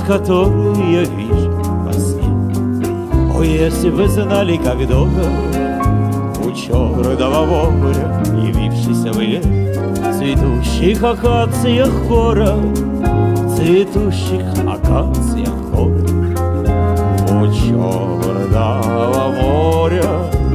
который я вижу во сне. О, если бы знали, как долго у черного моря, явившийся в лет, цветущих акациях гора, цветущих акациях гора, у черного моря.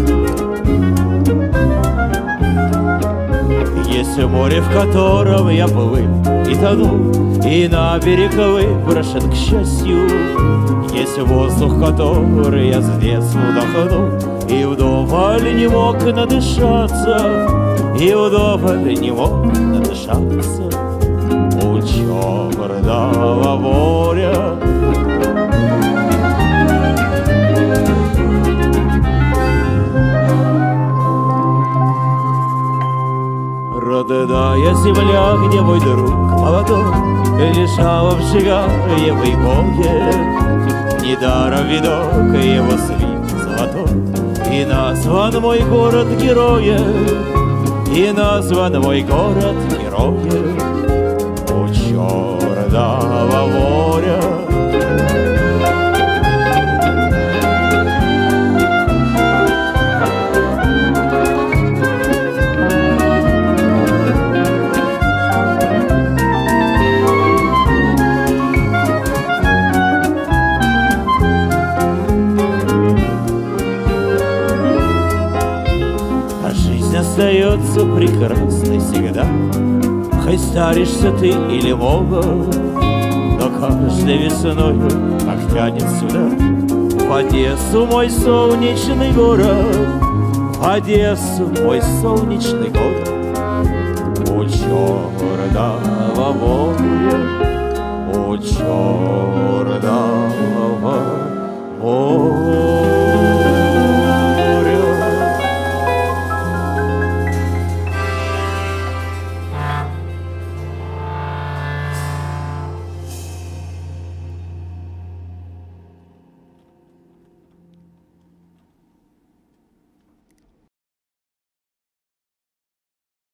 Есть море, в котором я плыл и тону, и на берег выброшен, к счастью. Есть воздух, который я с детства вдохнул, и вдоволь не мог надышаться, и вдоволь не мог надышаться у черного моря. Родная земля, где мой друг молодой лежал, обжигая бойкое, недаром видок его свит золотой, и назван мой город героем, и назван мой город героем у черного моря. Остается прекрасной всегда, хоть старишься ты или молод, но каждой весною, как тянет сюда, в Одессу мой солнечный город, в Одессу мой солнечный город, у черного моря, у черного моря.